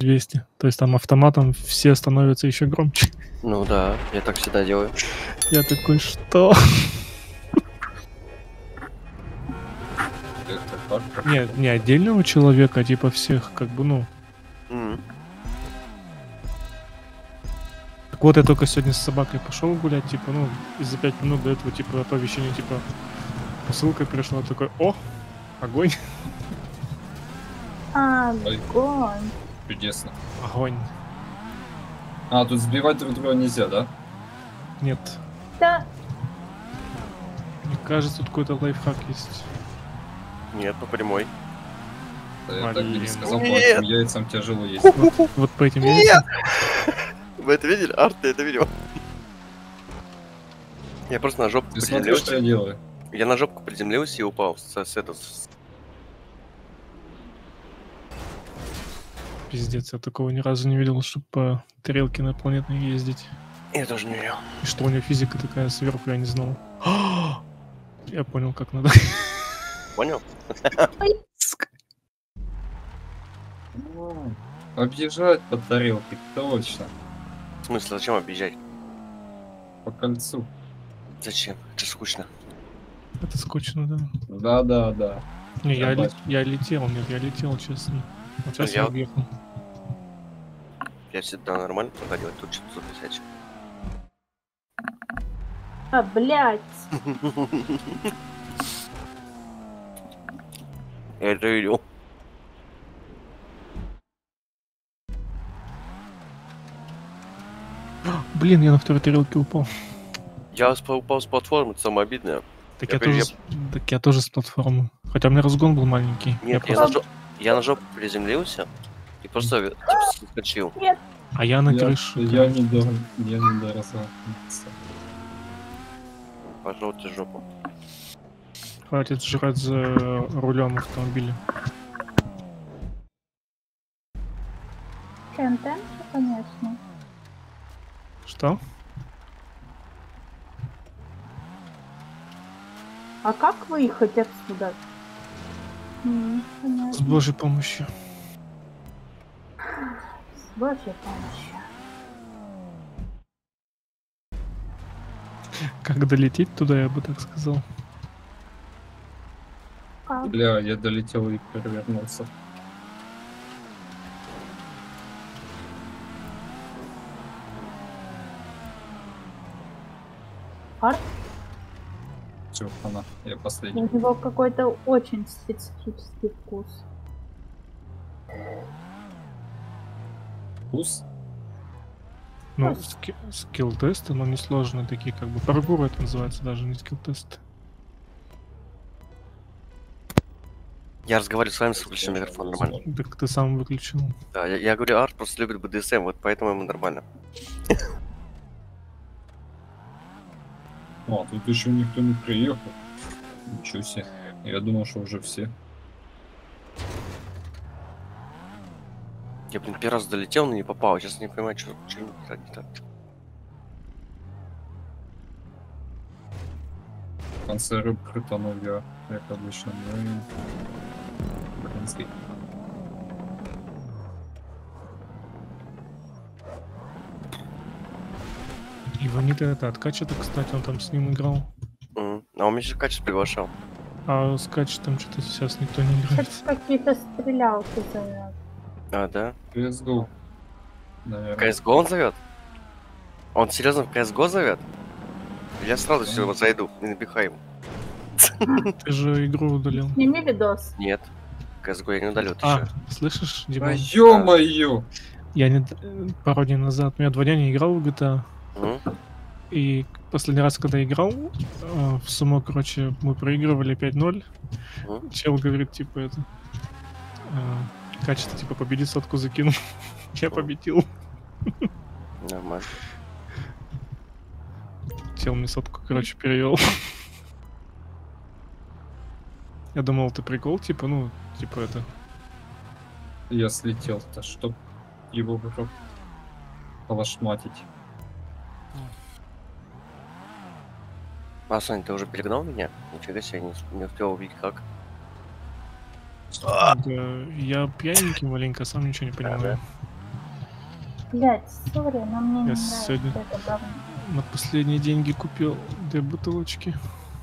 200. То есть там автоматом все становятся еще громче. Ну да, я так всегда делаю. Я такой, что? Нет, не отдельного человека, а типа всех, как бы, ну. Так вот, я только сегодня с собакой пошел гулять, типа, ну, и за 5 минут до этого, типа, оповещение, типа, посылка пришла, такой, о, огонь. Огонь. Чудесно. Огонь. А, тут сбивать друг друга нельзя, да? Нет. Да. Мне кажется, тут какой-то лайфхак есть. Нет, по прямой. Да, я так бы не сказал, по Нет. этим яйцам тяжело есть. Вот по этим яйцам. Вы это видели? Арт, ты это видел? Я просто на жопку Ты смотри, что я делаю. Я на жопку приземлился и упал с этого. Пиздец, я такого ни разу не видел, чтобы по тарелке инопланетной ездить. Я тоже не видел. И что у него физика такая сверху, я не знал. Я понял, как надо. Понял? Объезжать по тарелке, точно. В смысле, зачем объезжать? По кольцу. Зачем? Это скучно. Это скучно, да. Да. Не, я бачу. летел, нет, я летел, честно. Вот сейчас я Я- объехал. Я всегда нормально проходил, а тут что-то записать. Блядь. Я это видел. Блин, я на второй тарелке упал. Я упал с платформы, это самое обидное. Так Я я тоже с платформы. Хотя у меня разгон был маленький. Нет, Я просто- я на жопу приземлился и просто типа, соскочил. А я на крышу. Я не доразался. Пошел ты в жопу. Хватит жрать за рулем автомобиля. Контент, конечно. Что? А как выехать отсюда? Понятно. С Божьей помощью. С Божьей помощью. Как долететь туда, я бы так сказал. Как? Бля, я долетел и перевернулся. Арт? Все, она, я последний. У него какой-то очень специфический вкус. Вкус? Ну, скилл-тесты, но несложные такие, как бы паркур это называется, даже не скилл-тест. Я разговариваю с вами с выключенным микрофоном, нормально. Так ты сам выключил. Да, я говорю, Арт просто любит БДСМ, вот поэтому ему нормально. А, тут еще никто не приехал. Ничего себе. Я думал, что уже все. Я, блин, первый раз долетел, но не попал. Сейчас не понимаю, что не так. В конце рыб крутанул я, как обычно. Ну и... Блинский. Иванита это от Качета, кстати, он там с ним играл. А он меня еще качество приглашал. А с Качетом что-то сейчас никто не играет. Сейчас какие-то стрелялки зовут. А, да? CSGO. Наверное. CSGO он зовет? Он серьезно в CSGO зовет? Я сразу все зайду и напихаю ему. Ты же игру удалил. Сними видос. Нет. CSGO я не удалю, ты А, чё? слышишь, Да Дима? ё-моё! Я пару дней назад, я 2 дня не играл в GTA. И последний раз, когда играл, в сумо, короче, мы проигрывали 5-0. Чел говорит, типа, это... Качество, типа, победи, сотку закинул. Я победил. Нормально. Чел мне сотку, короче, перевел. Я думал, это прикол, типа, ну, типа, это... Я слетел-то, чтоб его в рот полошматить. А, Саня, ты уже перегнал меня? Нифига себе, не успел увидеть как. Да, я пьяненький маленько, сам ничего не понимаю. Блять, сори, но мне не Я нравится сегодня это говно. на последние деньги купил 2 бутылочки.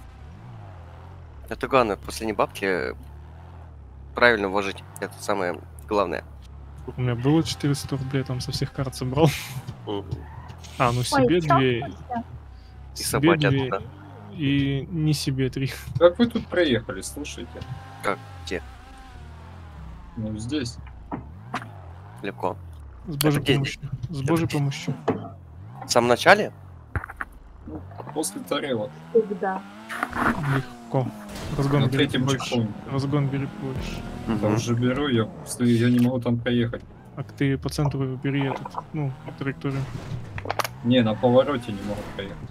Это главное, последние бабки правильно вложить. Это самое главное. У меня было 400 рублей, там со всех карт собрал. Мгм. А, ну себе Ой, чё? 2, И себе собрать 2 оттуда. и не себе 3. Как вы тут проехали, слушайте? Как? Где? Ну, здесь. Легко. С Божьей где помощью. С Божьей где? помощью. В самом начале? Ну, после Тарела. Всегда. Легко. Разгон На берет третьем больше. чекпоинте. Разгон берет больше. Я уже беру, я не могу там проехать. А ты по центру бери этот, ну, траекторию. Не, на повороте не могу проехать.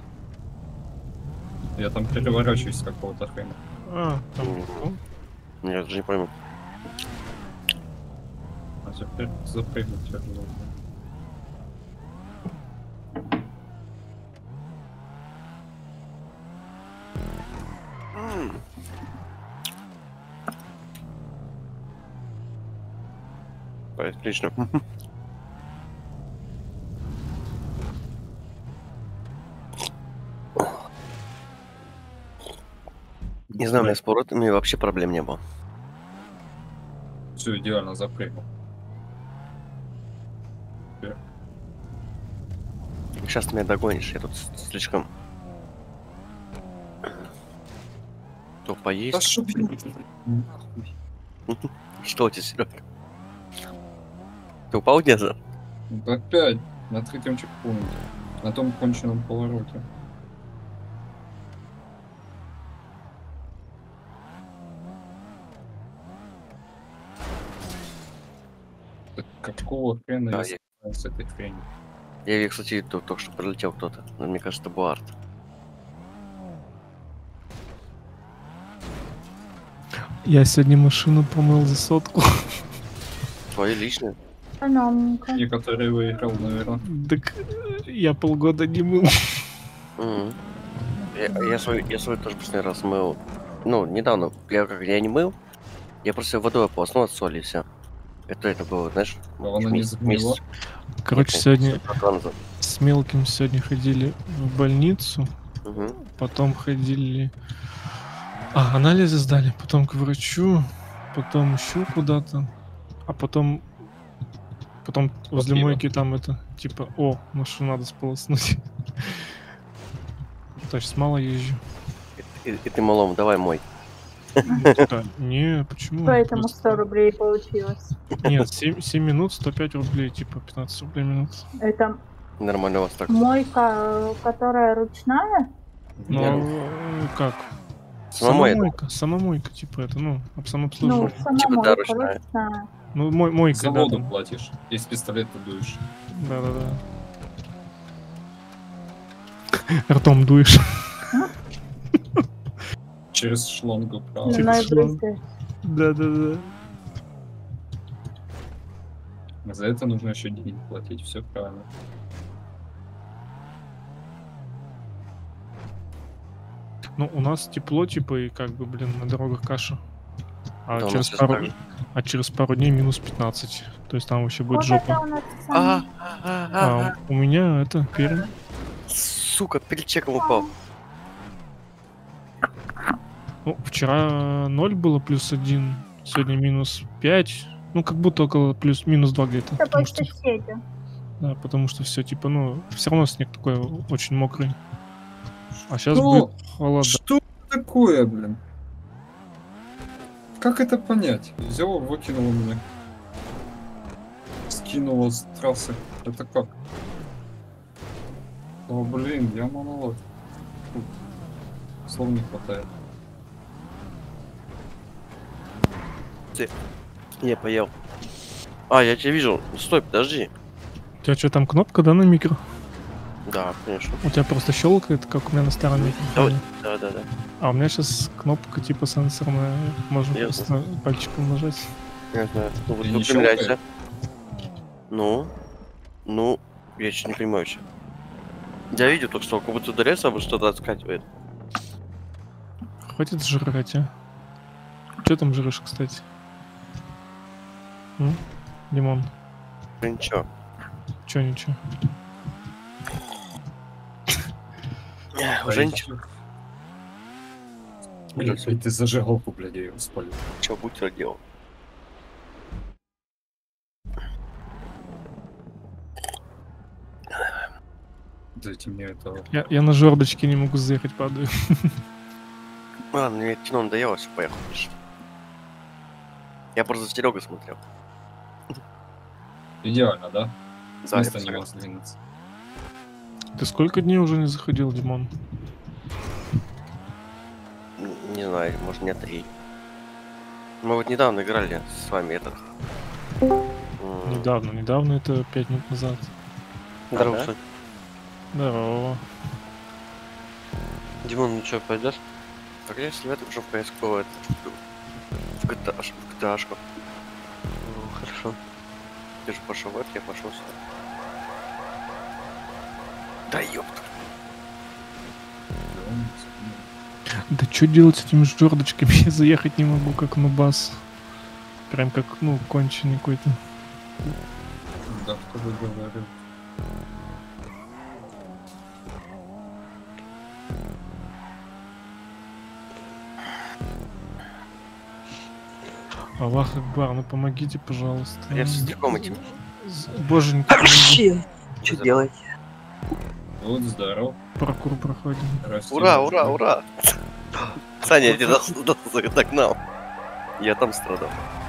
Я там переворачиваюсь с какого-то хрена. А, там Мгм. легко. Я даже не пойму. А теперь запрыгнуть тяжело. Отлично. Не знаю, у меня с поворотами вообще проблем не было. Все идеально запрыгнул. Сейчас ты меня догонишь, я тут слишком... То Да поесть. шо, блин, нахуй. Что у тебя, Серега? Ты упал где-то? Вот опять на третьем чекпоинте. На том конченном повороте. Так какого хрена Да, я собираюсь с этой хренью? Я, кстати, только что прилетел кто-то. Но мне кажется, это был арт. Я сегодня машину помыл за 100. Твои личные? Экономненько. Некоторые выиграл, наверное. Так я полгода не мыл. Мгм. Я свой тоже последний раз мыл. Ну, недавно. Я не мыл. Я просто водой ополоснул от соли и все. Это было, знаешь, А оно не загнило? Короче, сегодня назад. с мелким сегодня ходили в больницу, Мгм. потом ходили... анализы сдали, потом к врачу, потом еще куда-то, а потом возле пиво. мойки там это, типа, о, машину надо сполоснуть. Значит, мало езжу. И ты малому, давай мой. Да, не, почему? Поэтому Просто- 100 рублей получилось. Нет, 7 минут, 105 рублей, типа 15 рублей в минут. Это Нормально у вас так. мойка, которая ручная? Ну, как? Самомойка. Самомойка, типа это, ну, Ну, самообслуживание. сама Типа, да, мойка ручная. ручная. Ну, мойка, За да, воду там. платишь, из пистолета дуешь. Да-да-да. Ртом дуешь. Через шлангу, правда. Через Слюной шланг. брызгаешь. Да-да-да. За это нужно еще денег платить, все правильно. Ну, у нас тепло, типа, и как бы, блин, на дорогах каша. А, Да, у через нас пару... так же. а через пару дней минус 15. То есть там вообще будет Вот это жопа. у нас А, самое. У меня это Пермь. сука, перед чеком упал. Ну, вчера 0 было, +1. Сегодня минус 5. Ну, как будто около минус 2 где-то. Это Потому почти что, соседи. да, потому что все, типа, ну, все равно снег такой очень мокрый. А сейчас Ну, будет холодно. Что такое, блин? Как это понять? Взял, выкинул меня. Скинуло с трассы. Это как? О, блин, я монолог. Фу. Слов не хватает. Я поел. А, я тебя вижу. Стой, подожди. У тебя что, там кнопка, да, на микро? Да, конечно. У тебя просто щелкает, как у меня на старом микрофоне. Да. А у меня сейчас кнопка типа сенсорная. Можно Ясно. просто пальчиком нажать. Я знаю. Ну, вот Ты не выпрямляйся. Ну, я чуть не понимаю, что. Я видел только что, как будто ударяется, а что-то отскакивает. Хватит жрать, а? Че там жрешь, кстати? Лимон. Ничего. Чё ничего? Уже ничего. Блядь, ты зажигалку, блядь, я её спалил. Чё бутер делал? Дайте мне это... Я на жердочке не могу заехать, падаю. Ладно, мне кино надоело, все, поехал. Я просто за Серегой смотрел. Идеально, да? С Да, места я не мог согласен. сдвинуться. Ты сколько дней уже не заходил, Димон? Не знаю, может, не 3. Мы вот недавно играли с вами этот. Недавно, это 5 минут назад. Здорово, да? Сонь. Здорово. Димон, ну чё, пойдешь? Так я если в этом же в CSGO, в GTA-шку. Ну, хорошо. Ты же пошел в это, я пошел сюда. Да ёпта. Да что делать с этими жердочками? Я заехать не могу, как нубас. Прям как, ну, конченый какой-то. Да, кто бы говорил. Аллах Акбар, ну помогите, пожалуйста. Я с другом этим. Боженька, Вообще! Что за- делать? Вот, здоров. паркур проходим. Здрасте. Ура, ура, ура! Саня, я тебя догнал. Я там страдал.